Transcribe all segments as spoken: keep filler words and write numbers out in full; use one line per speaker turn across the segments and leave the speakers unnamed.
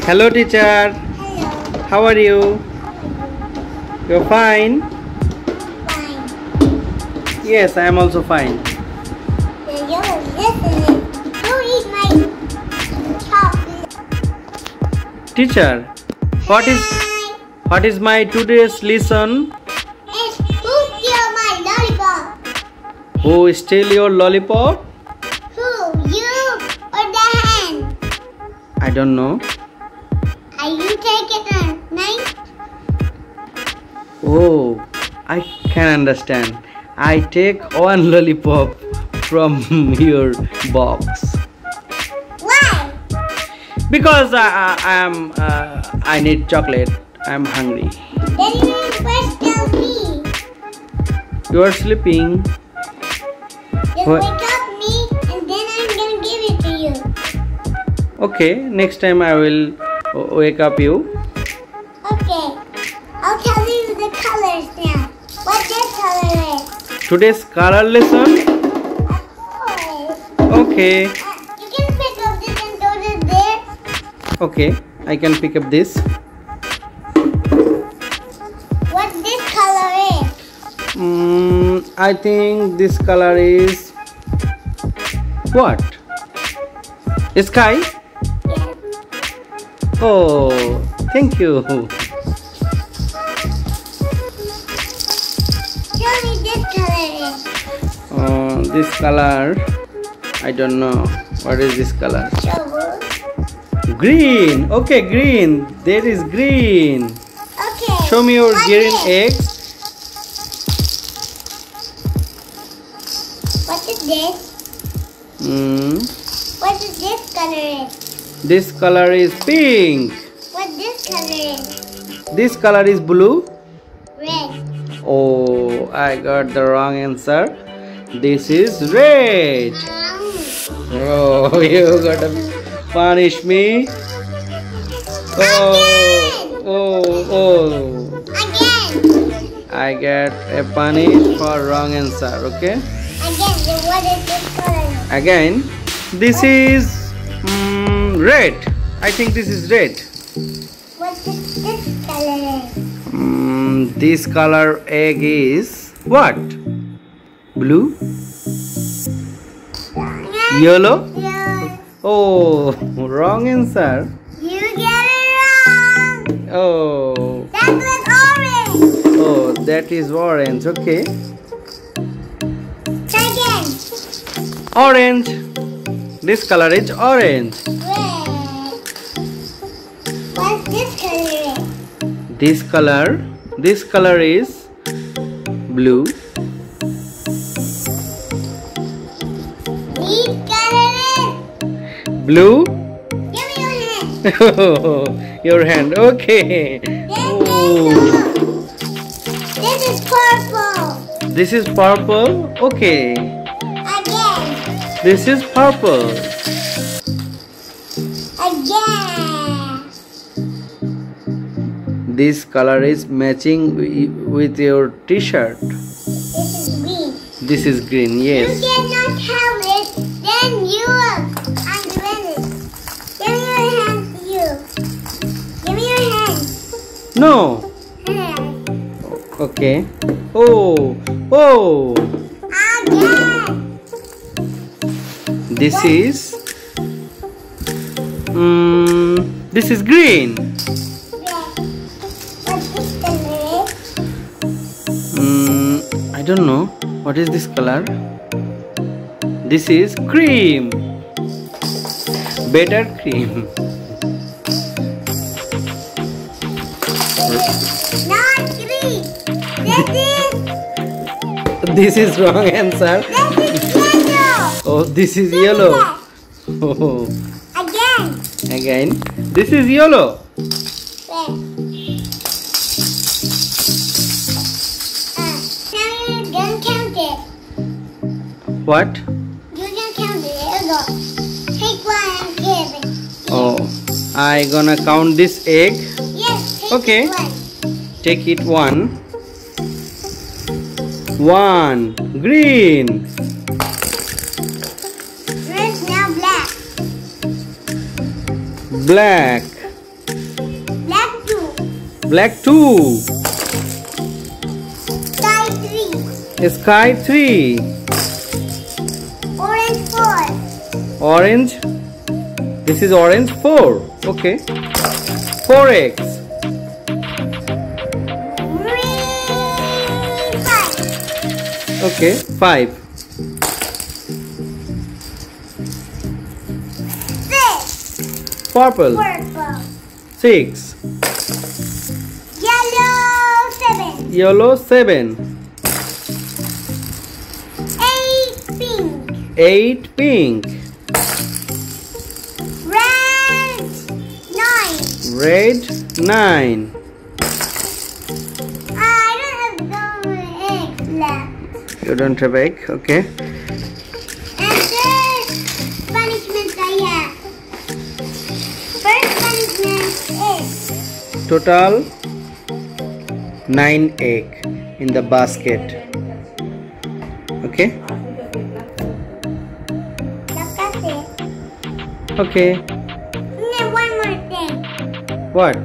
Hello, teacher.
Hello.
How are you? You're fine?
Fine.
Yes, I am also fine.
You're listening. Who eat my chocolate?
Teacher, what is
Hi.
what is my today's lesson?
It's who steal my lollipop?
Who steal your lollipop?
Who? You or the hen?
I don't know.
Are you taking a knife?
Oh, I can understand. I take one lollipop from your box
Why?
because I, I, I am uh, I need chocolate. I am hungry.
Then you first tell me.
You are sleeping.
Just
What?
wake up me and then I'm gonna give it to you.
Okay, next time I will w- wake up you.
Okay. I'll tell you the colors now. What this color is?
Today's color lesson.
Of course.
Okay,
Uh, you can pick up this and throw it there.
okay, I can pick up this.
What this color is?
Mm, I think this color is what? Sky?
Yes.
Oh, thank you.
Tell me this color is.
Uh, this color, I don't know. What is this color?
Shovel.
Green. Okay, green. There is green.
Okay.
Show me your
What
green
this?
eggs.
What is this?
Mm,
What is this color is?
this color is pink.
What this color is?
This color is blue.
Red.
Oh, I got the wrong answer. This is red.
Um,
Oh, you gotta punish me. Oh, oh, oh.
Again.
I get a punish for wrong answer. Okay.
Again. Then what is this color?
Again, this is mm, red. I think this is red.
What is this color is?
Mm, this color egg is what? Blue? Yellow?
Yeah.
Oh, wrong answer.
You get it wrong.
Oh,
That was orange.
oh, that is orange. Okay,
Try again.
orange. This color is orange.
Red. What's this color is?
This color, this color is blue.
These color is.
Blue.
Give me your hand.
Your hand. Okay.
Then
Oh,
this is purple.
this is purple. Okay.
Again.
This is purple.
Again.
This color is matching wi- with your t-shirt.
This is green.
This is green.
You
Yes.
cannot have it. Then you will. I'm doing it. Give me your hand to you. Give me your hand.
No.
Hand.
Okay. Oh. Oh.
Again.
This is. Mm, this is green.
What's this color is?
Mm, I don't know. What is this color? This is cream. Better cream.
Not green. This is.
This is wrong answer.
This is yellow.
Oh, this is yellow. Oh,
Again.
again. This is yellow.
Where? Uh, now you can count it.
What?
You can count it. Here you go. Take one and give it.
Oh, I gonna count this egg.
Yes, take
Okay.
one.
Take it one. One. Green.
Red now black.
Black. Black two.
Sky three.
Sky three.
Orange four.
Orange. This is orange four. Okay. four X.
Green five.
Okay. five.
Six.
Purple.
Purple.
six.
Yellow seven.
Yellow seven.
Eight pink.
eight pink.
Red nine.
Red nine.
I don't have no eggs left.
You don't have egg, okay.
And third punishment I have. First punishment is
Total nine egg in the basket. Okay.
that's it.
Okay.
And one more thing.
What?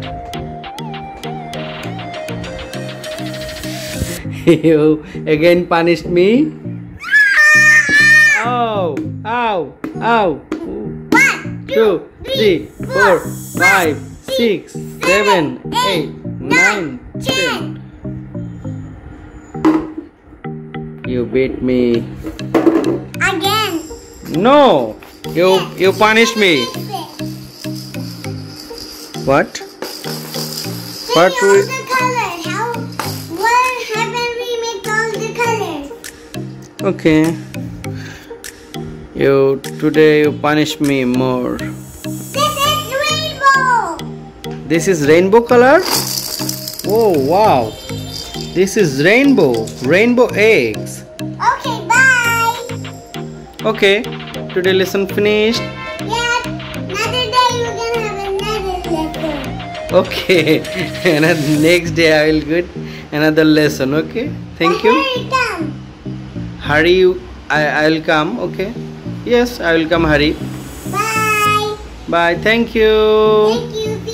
You again punished me? Oh, ow, ow.
One,
Two, three, four, five, six, seven, eight, nine, ten. You beat me.
again.
No, you you punished me. What? What
What all
we?
the colors? How? What haven't we made all the colors?
Okay. You today you punish me more.
This is rainbow.
This is rainbow color. Oh wow. This is rainbow. Rainbow eggs.
Okay, bye.
Okay. Today lesson finished.
Yeah, another day we're gonna have another lesson.
Okay. And then next day I will get another lesson. Okay. Thank
But
you.
hurry, come.
Hurry. You. I I will come. Okay. Yes, I will come. Hurry.
Bye.
Bye. Thank you.
Thank you.